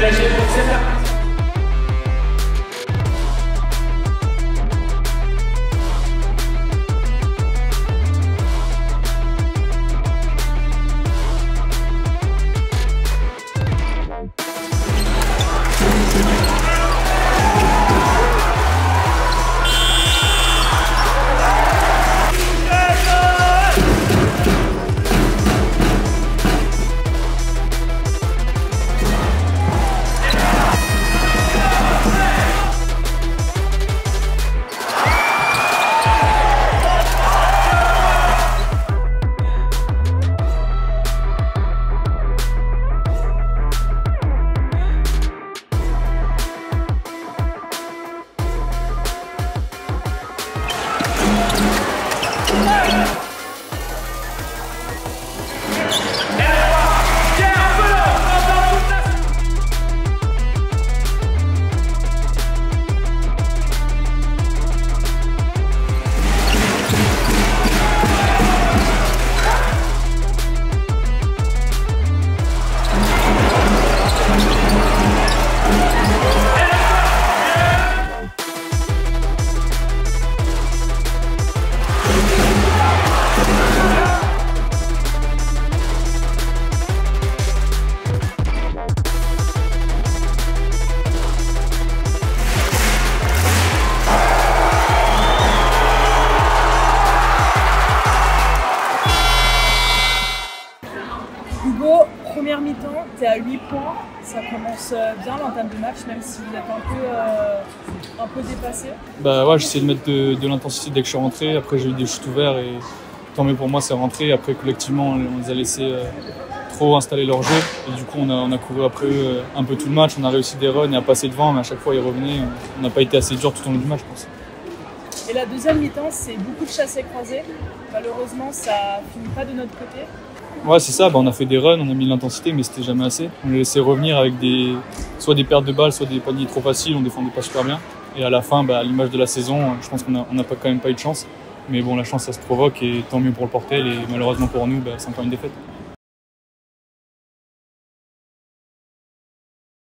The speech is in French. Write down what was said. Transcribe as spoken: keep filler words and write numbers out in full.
dégagé pour cette arbitre. Hugo, première mi-temps, tu es à huit points, ça commence bien l'entame de match, même si vous êtes un peu, euh, un peu dépassé. Bah ouais, j'essaie de mettre de, de l'intensité dès que je suis rentré, après j'ai eu des shoots ouverts et tant mieux pour moi, c'est rentré. Après collectivement, on les a laissés euh, trop installer leur jeu et du coup on a, on a couru après eux euh, un peu tout le match, on a réussi des runs et à passer devant, mais à chaque fois ils revenaient, on n'a pas été assez dur tout au long du match, je pense. Et la deuxième mi-temps, c'est beaucoup de chassés croisés. Malheureusement, ça finit pas de notre côté. Ouais, c'est ça, bah, on a fait des runs, on a mis de l'intensité, mais c'était jamais assez. On les laissait revenir avec des, soit des pertes de balles, soit des paniers trop faciles, on défendait pas super bien. Et à la fin, bah, à l'image de la saison, je pense qu'on n'a on a pas, quand même pas eu de chance. Mais bon, la chance, ça se provoque et tant mieux pour le Portel et malheureusement pour nous, bah, c'est encore une défaite.